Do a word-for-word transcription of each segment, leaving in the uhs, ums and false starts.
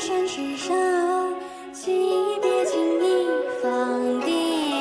身世上，记忆别轻易放掉。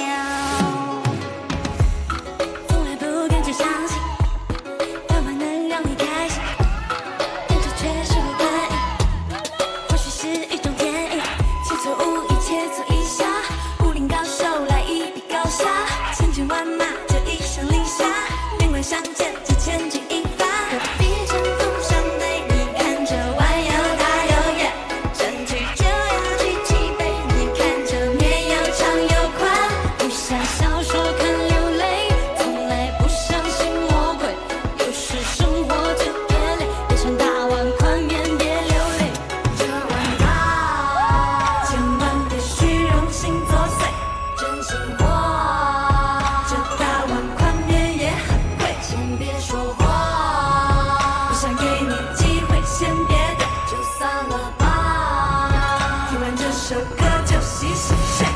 从来不敢去相信，但凡能让你开心，但这却是我本意。或许是一种天意，切磋无意，切磋一下，武林高手来一笔勾销，千军万马这一声令下，面馆相见就千钧一发。何必乘风上对你看着弯又大又远，争取就要举起杯，你看着面又长又宽，武侠小说看流泪，从来不相信魔鬼，有时生活特别累，别唱大碗宽面别流泪。这碗大，千万别虚荣心作祟，真心话。这大碗宽面也很贵，先别说谎，不想给你机会，先别等，就散了吧。听完这首歌就洗洗睡。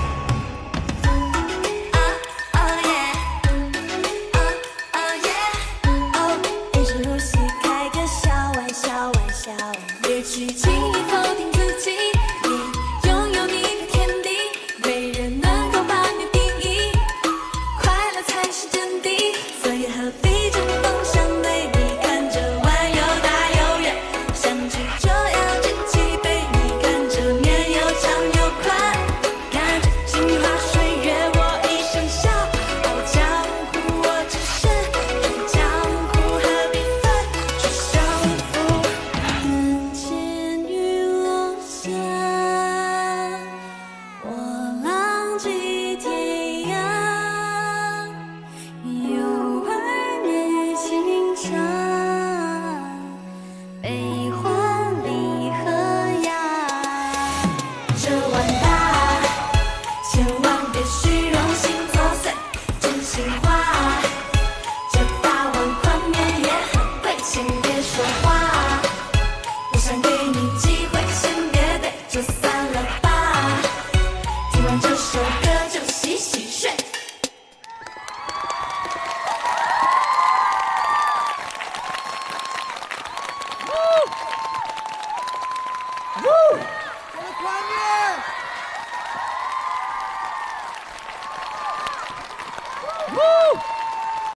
屏住呼吸，开个小玩笑，玩笑，别去轻易否定自己。你拥有你的天地，没人能够把你定义，快乐才是真谛。所以何必针锋相对？你看着弯又大又远，相聚就要举起杯，你看着面又长又宽，看着镜花水月我一生笑。傲江湖我只是人江湖，何必分出胜负？人间雨落下，我浪迹天涯，有儿女情长，悲欢离合呀。这碗大，千万别虚荣心作祟，真心话。这大碗宽面也很贵，先别说话，不想给你机会，先别对，就散了吧。听完这首歌就洗洗睡。 这个宽面